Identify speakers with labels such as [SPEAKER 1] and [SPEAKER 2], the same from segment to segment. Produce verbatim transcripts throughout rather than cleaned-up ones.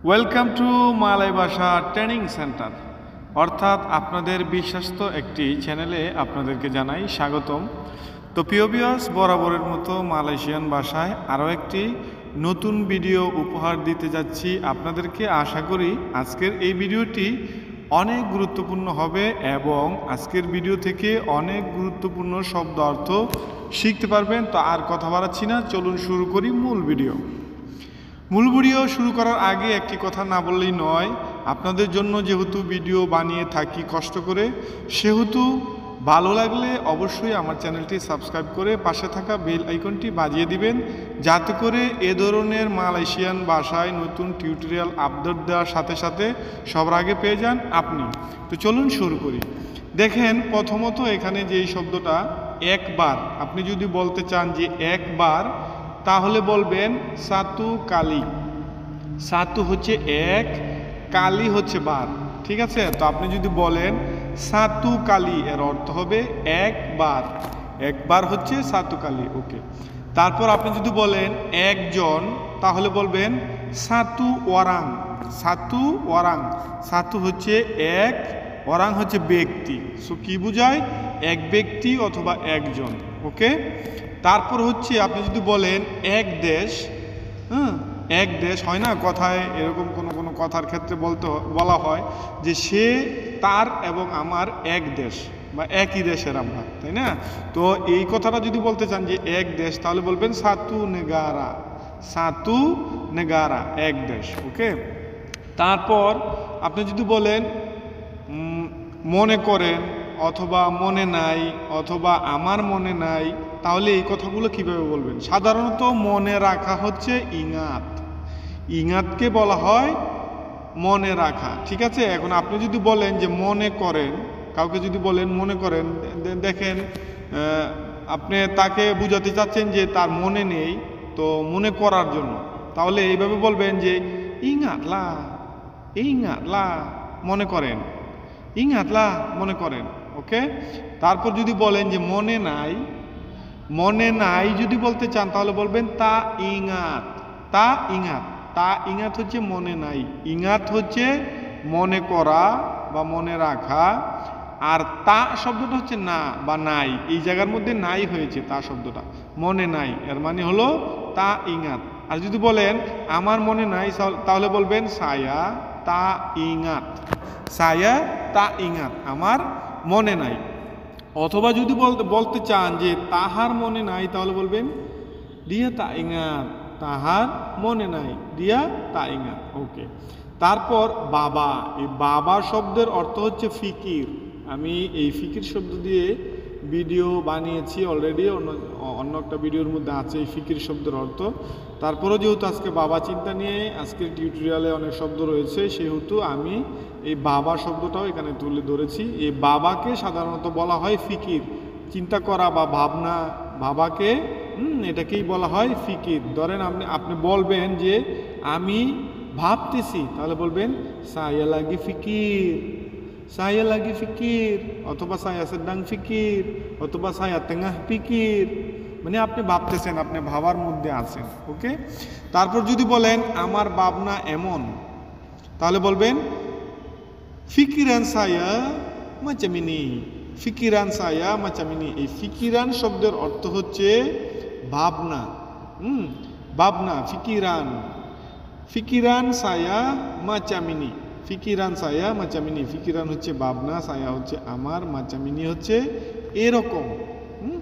[SPEAKER 1] Welcome to Malay ভাষা training centre অর্থাৎ আপনাদের বিশ্বস্ত একটি চ্যানেলে আপনাদেরকে জানাই স্বাগতম। তো প্রিয় ভিউয়ার্স, বরাবরের মতো মালয়েশিয়ান ভাষায় আরও একটি নতুন ভিডিও উপহার দিতে যাচ্ছি আপনাদেরকে। আশা করি আজকের এই ভিডিওটি অনেক গুরুত্বপূর্ণ হবে এবং আজকের ভিডিও থেকে অনেক গুরুত্বপূর্ণ শব্দ অর্থ শিখতে পারবেন। তো আর কথা বাড়াচ্ছি না, চলুন শুরু করি মূল ভিডিও। মূল ভিডিও শুরু করার আগে একটি কথা না বললেই নয়, আপনাদের জন্য যেহেতু ভিডিও বানিয়ে থাকি কষ্ট করে, সেহেতু ভালো লাগলে অবশ্যই আমার চ্যানেলটি সাবস্ক্রাইব করে পাশে থাকা বেল আইকনটি বাজিয়ে দিবেন, যাতে করে এ ধরনের মালয়েশিয়ান ভাষায় নতুন টিউটোরিয়াল আপলোড দেওয়ার সাথে সাথে সবার আগে পেয়ে যান আপনি। তো চলুন শুরু করি। দেখেন, প্রথমত এখানে যেই শব্দটা একবার, আপনি যদি বলতে চান যে একবার, তাহলে বলবেন সাতু কালি। সাতু হচ্ছে এক, কালি হচ্ছে বার, ঠিক আছে? তো আপনি যদি বলেন সাতু কালি, এর অর্থ হবে একবার। একবার হচ্ছে সাতু কালি, ওকে। তারপর আপনি যদি বলেন একজন, তাহলে বলবেন সাতু ওয়ারাং। সাতু ওয়ারাং, সাতু হচ্ছে এক, ওয়ারাং হচ্ছে ব্যক্তি। সো কি বোঝায়? এক ব্যক্তি অথবা একজন, ওকে। তারপর হচ্ছে আপনি যদি বলেন এক দেশ, হ্যাঁ, এক দেশ হয় না কথায়, এরকম কোনো কোনো কথার ক্ষেত্রে বলতে বলা হয় যে সে, তার এবং আমার এক দেশ বা একই দেশের আমরা, তাই না? তো এই কথাটা যদি বলতে চান যে এক দেশ, তাহলে বলবেন সাতু নেগারা। সাতু নেগারা, এক দেশ, ওকে। তারপর আপনি যদি বলেন মনে করেন অথবা মনে নাই অথবা আমার মনে নাই, তাহলে এই কথাগুলো কিভাবে বলবেন? সাধারণত মনে রাখা হচ্ছে ইঙাত। ইঙাতকে বলা হয় মনে রাখা, ঠিক আছে? এখন আপনি যদি বলেন যে মনে করেন, কাউকে যদি বলেন মনে করেন, দেখেন আপনি তাকে বুঝাতে চাচ্ছেন যে তার মনে নেই, তো মনে করার জন্য, তাহলে এইভাবে বলবেন যে ইঙাতলা, ইঙাতলা, মনে করেন, ইঙাতলা, মনে করেন, ওকে। তারপর যদি বলেন যে মনে নাই, মনে নাই যদি বলতে চান, তাহলে বলবেন তা ইঙাত। তা ইঙাত, তা ইঙাত হচ্ছে মনে নাই, ইঙাত হচ্ছে মনে করা বা মনে রাখা, আর তা শব্দটা হচ্ছে না বা নাই। এই জায়গার মধ্যে নাই হয়েছে তা শব্দটা, মনে নাই, এর মানে হলো তা ইঙাত। আর যদি বলেন আমার মনে নাই, তাহলে বলবেন সায়া তা ইঙাত। সায়া তা ইঙাত, আমার মনে নাই। অথবা যদি বলতে বলতে চান যে তাহার মনে নাই, তাহলে বলবেন দিয়া তা ইঙাত, তাহার মনে নাই, দিয়া তা ইঙাত, ওকে। তারপর বাবা, এই বাবা শব্দের অর্থ হচ্ছে ফিকির। আমি এই ফিকির শব্দ দিয়ে ভিডিও বানিয়েছি অলরেডি, অন্য অন্য একটা ভিডিওর মধ্যে আছে এই ফিকির শব্দের অর্থ। তারপরেও যেহেতু আজকে বাবা চিন্তা নিয়ে আজকের টিউটোরিয়ালে অনেক শব্দ রয়েছে, সেহেতু আমি এই বাবা শব্দটাও এখানে তুলে ধরেছি। এই বাবাকে সাধারণত বলা হয় ফিকির, চিন্তা করা বা ভাবনা, বাবাকে হুম এটাকেই বলা হয় ফিকির। ধরেন আপনি আপনি বলবেন যে আমি ভাবতেছি, তাহলে বলবেন সায়া লাগি ফিকির, সায়া লাগি ফিকির, অথবা সায়া সেদাং ফিকির, অথবা সায়া তেঙ্গাহ ফিকির, মানে আপনি ভাবতেছেন, আপনি ভাবার মধ্যে আছেন, ওকে। তারপর যদি বলেন আমার ভাবনা এমন, তাহলে বলবেন ফিকিরান সায়া মাচামিনি, ফিকিরান সায়া মাচামিনি। এই ফিকিরান শব্দের অর্থ হচ্ছে ভাবনা, হুম ভাবনা, ফিকিরান, ফিকিরান সায়া মাচামিনি, ফিকিরান সায়া মাচামিনি। ফিকিরান হচ্ছে ভাবনা, সায়া হচ্ছে আমার, মাচামিনি হচ্ছে এরকম, হুম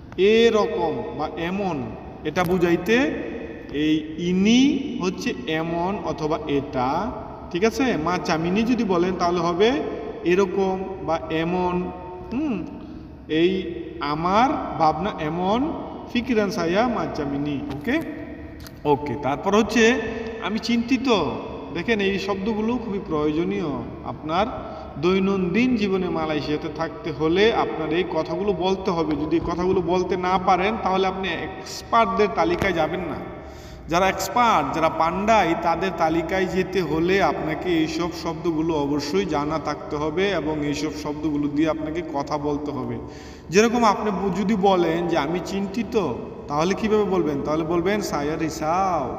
[SPEAKER 1] এরকম বা এমন, এটা বুঝাইতে এই ইনি হচ্ছে এমন অথবা এটা, ঠিক আছে? মাচামিনি যদি বলেন তাহলে হবে এরকম বা এমন, হুম এই আমার ভাবনা এমন, ফিকিরান সায়া মাচামিনি, ওকে ওকে। তারপর হচ্ছে আমি চিন্তিত। দেখেন, এই শব্দগুলো খুবই প্রয়োজনীয় আপনার দৈনন্দিন জীবনে মালয়েশিয়াতে থাকতে হলে আপনার এই কথাগুলো বলতে হবে। যদি কথাগুলো বলতে না পারেন, তাহলে আপনি এক্সপার্টদের তালিকায় যাবেন না। যারা এক্সপার্ট, যারা পান্ডাই, তাদের তালিকায় যেতে হলে আপনাকে এইসব শব্দগুলো অবশ্যই জানা থাকতে হবে এবং এইসব শব্দগুলো দিয়ে আপনাকে কথা বলতে হবে। যেরকম আপনি যদি বলেন যে আমি চিন্তিত, তাহলে কিভাবে বলবেন? তাহলে বলবেন সায়া রিসাও,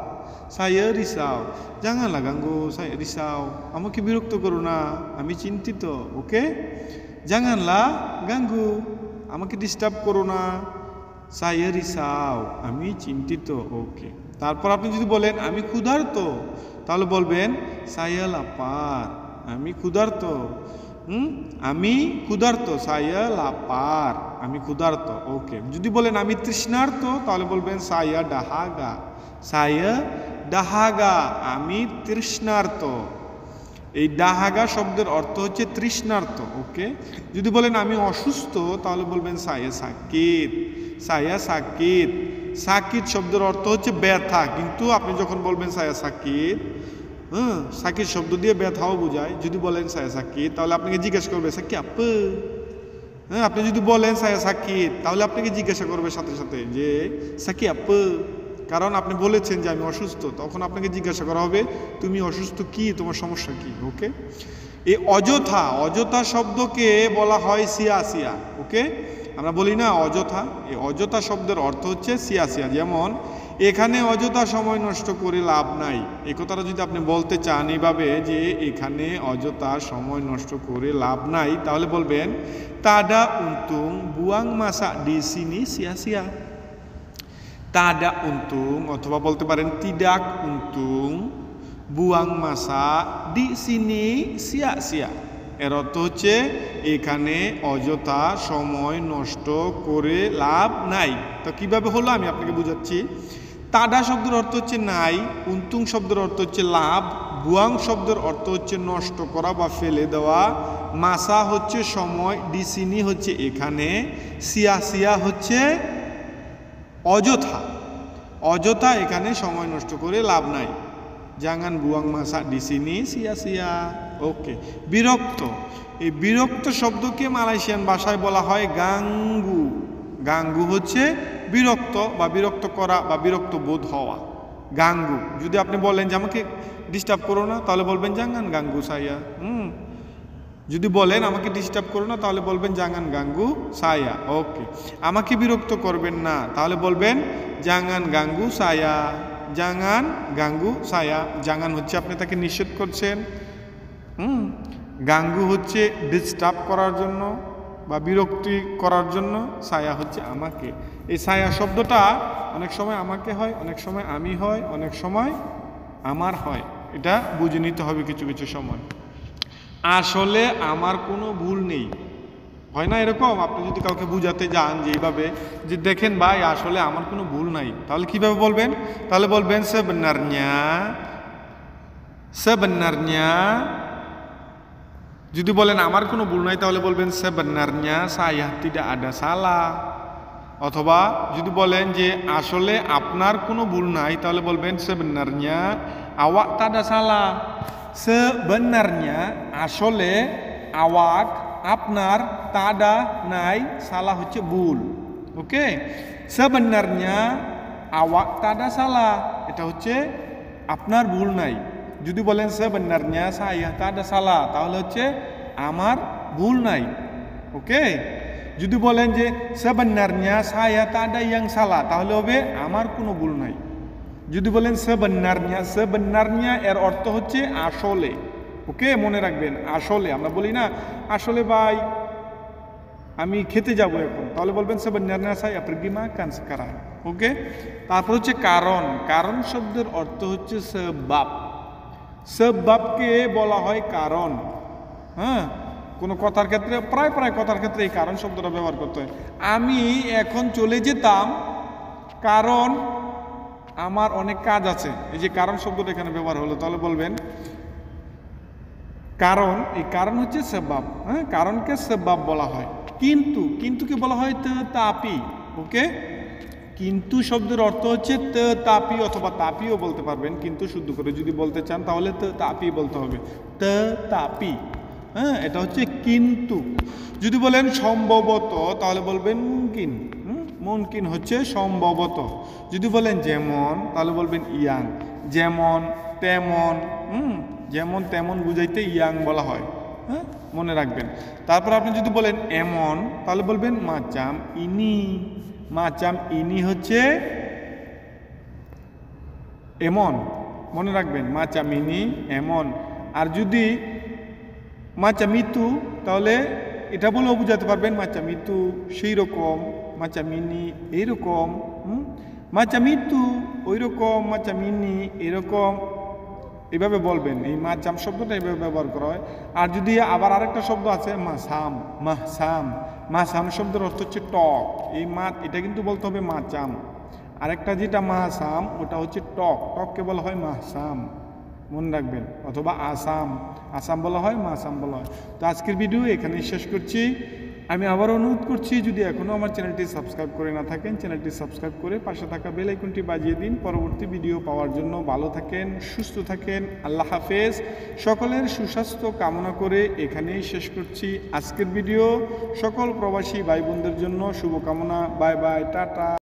[SPEAKER 1] saya risau. Janganlah ganggu, saya risau. আমাকে বিরক্ত করো না, আমি চিন্তিত। ওকে, janganlah ganggu, আমাকে ডিস্টার্ব করো না, saya risau, আমি চিন্তিত। ওকে, তারপর আপনি যদি বলেন আমি ক্ষুধার্ত, তাহলে বলবেন saya lapar, আমি ক্ষুধার্ত। হুম আমি ক্ষুধার্ত, saya lapar, আমি ক্ষুধার্ত। ওকে, যদি বলেন আমি তৃষ্ণার্ত, তাহলে বলবেন saya dahaga, saya dahaga, আমি তৃষ্ণার্ত। এই দাহাগা শব্দের অর্থ হচ্ছে তৃষ্ণার্ত। ওকে, যদি বলেন আমি অসুস্থ, তাহলে বলবেন saya sakit, saya sakit। সাকিত শব্দের অর্থ হচ্ছে ব্যথা, কিন্তু আপনি যখন বলবেন saya sakit, হ্যাঁ সাকিত শব্দ দিয়ে ব্যথাও বোঝায়। যদি বলেন saya sakit, তাহলে আপনাকে জিজ্ঞাসা করবে sakit apa। হ্যাঁ, আপনি যদি বলেন saya sakit, তাহলে আপনাকে জিজ্ঞাসা করবে সাথে সাথে যে sakit apa, কারণ আপনি বলেছেন যে আমি অসুস্থ। তখন আপনাকে জিজ্ঞাসা করা হবে তুমি অসুস্থ কি, তোমার সমস্যা কি। ওকে, এই অযথা, অযথা শব্দকে বলা হয় সিয়াসিয়া। ওকে, আমরা বলি না অযথা, এই অযথা শব্দের অর্থ হচ্ছে সিয়াসিয়া। যেমন এখানে অযথা সময় নষ্ট করে লাভ নাই, এই কথাটা যদি আপনি বলতে চান এইভাবে যে এখানে অযথা সময় নষ্ট করে লাভ নাই, তাহলে বলবেন tada untung buang masa di sini sia-sia। tada untung, অথবা বলতে পারেন tidak untung buang masa di sini sia-sia। এর অর্থ হচ্ছে এখানে অযথা সময় নষ্ট করে লাভ নাই। তো কিভাবে হলো আমি আপনাকে বুঝাচ্ছি। তাডা শব্দের অর্থ হচ্ছে নাই, উন্তুং শব্দের অর্থ হচ্ছে লাভ, বুয়াং শব্দের অর্থ হচ্ছে নষ্ট করা বা ফেলে দেওয়া, মাসা হচ্ছে সময়, ডিসিনি হচ্ছে এখানে, সিয়া সিয়া হচ্ছে অযথা। অযথা এখানে সময় নষ্ট করে লাভ নাই। জাঙ্গান বুয়াং মাসা ডিসিনি সিয়া সিয়া। ওকে, বিরক্ত, এই বিরক্ত শব্দকে মালয়েশিয়ান ভাষায় বলা হয় গাঙ্গু। গাঙ্গু হচ্ছে বিরক্ত বা বিরক্ত করা বা বিরক্ত বোধ হওয়া, গাঙ্গু। যদি আপনি বলেন যে আমাকে ডিস্টার্ব করো না, তাহলে বলবেন জাঙ্গান গাঙ্গু সায়া। হুম যদি বলেন আমাকে ডিস্টার্ব করো না, তাহলে বলবেন জাঙ্গান গাঙ্গু সায়া। ওকে, আমাকে বিরক্ত করবেন না, তাহলে বলবেন জাঙ্গান গাঙ্গু সায়া, জাঙ্গান গাঙ্গু সায়া। জাঙ্গান হচ্ছে আপনি তাকে নিষেধ করছেন, হুম গাঙ্গু হচ্ছে ডিস্টার্ব করার জন্য বা বিরক্তি করার জন্য, সায়া হচ্ছে আমাকে। এই সায়া শব্দটা অনেক সময় আমাকে হয়, অনেক সময় আমি হয়, অনেক সময় আমার হয়। এটা বুঝে নিতে হবে কিছু কিছু সময়। আসলে আমার কোনো ভুল নেই, হয় না এরকম? আপনি যদি কাউকে বুঝাতে যান যে এইভাবে যে দেখেন ভাই আসলে আমার কোনো ভুল নাই, তাহলে কিভাবে বলবেন? তাহলে বলবেন sebenarnya, sebenarnya। যদি বলেন আমার কোনো ভুল নাই, তাহলে বলবেন sebenarnya saya tidak ada salah। অথবা যদি বলেন যে আসলে আপনার কোনো ভুল নাই, তাহলে বলবেন sebenarnya awak tak ada salah। sebenarnya আসলে, awak আপনার, tada নাই, salah হচ্ছে ভুল। ওকে, sebenarnya awak tak ada salah, এটা হচ্ছে আপনার ভুল নাই। যদি বলেন sebenarnya saya tak ada salah, তাহলে হচ্ছে আমার ভুল নাই। ওকে, যদি বলেন যে sebenarnya saya tak ada yang salah, তাহলে হবে আমার কোনো ভুল নাই। যদি বলেন sebenarnya, sebenarnya এর অর্থ হচ্ছে আসলে। ওকে, মনে রাখবেন আসলে। আমরা বলি না আসলে ভাই আমি খেতে যাব এখন, তাহলে বলবেন sebenarnya saya pergi makan sekarang। ওকে, তারপর হচ্ছে কারণ। কারণ শব্দের অর্থ হচ্ছে sebab। sebabকে বলা হয় কারণ। হ্যাঁ, কোনো কথার ক্ষেত্রে, প্রায় প্রায় কথার ক্ষেত্রে এই কারণ শব্দটা ব্যবহার করতে হয়। আমি এখন চলে যেতাম কারণ আমার অনেক কাজ আছে, এই যে কারণ শব্দটা এখানে ব্যবহার হলো, তাহলে বলবেন কারণ। এই কারণ হচ্ছে সেবাব। হ্যাঁ, কারণকে সেবাব বলা হয়। কিন্তু, কিন্তুকে বলা হয় তাপি। ওকে, কিন্তু শব্দের অর্থ হচ্ছে তাপি অথবা তাপিও বলতে পারবেন, কিন্তু শুদ্ধ করে যদি বলতে চান তাহলে তাপি বলতে হবে, তাপি। হ্যাঁ, এটা হচ্ছে কিন্তু। যদি বলেন সম্ভবত, তাহলে বলবেন মুমকিন। মুমকিন হচ্ছে সম্ভবত। যদি বলেন যেমন, তাহলে বলবেন ইয়াং। যেমন তেমন, হুম যেমন তেমন বুঝাইতে ইয়াং বলা হয়। হ্যাঁ, মনে রাখবেন। তারপর আপনি যদি বলেন এমন, তাহলে বলবেন মাচাম ইনি। মাচাম ইনি হচ্ছে এমন। মনে রাখবেন মাচা মিনি এমন। আর যদি মাচা মিতু তাহলে এটা বলেও বোঝাতে পারবেন মাচা মিতু সেই রকম, মাচা মিনি এইরকম, হুম মাচা মিতু ওই রকম, মাচা মিনি এরকম, এইভাবে বলবেন। এই মাচাম শব্দটা এইভাবে ব্যবহার করা হয়। আর যদি আবার আরেকটা শব্দ আছে মাসাম, মাসাম, মাসাম শব্দের অর্থ হচ্ছে টক। এই মা এটা কিন্তু বলতে হবে মাচাম। আরেকটা যেটা মাসাম ওটা হচ্ছে টক, টককে বলা হয় মাসাম, মনে রাখবেন। অথবা আসাম, আসাম বলা হয়, মাসাম বলা হয়। তো আজকের ভিডিও এখানেই শেষ করছি। আমি আবার অনুরোধ করছি, যদি এখনও আমার চ্যানেলটি সাবস্ক্রাইব করে না থাকেন, চ্যানেলটি সাবস্ক্রাইব করে পাশে থাকা বেল আইকনটি বাজিয়ে দিন পরবর্তী ভিডিও পাওয়ার জন্য। ভালো থাকেন, সুস্থ থাকেন, আল্লাহ হাফেজ। সকলের সুস্বাস্থ্য কামনা করে এখানেই শেষ করছি আজকের ভিডিও। সকল প্রবাসী ভাই বোনদের জন্য শুভকামনা। Bye bye, tata.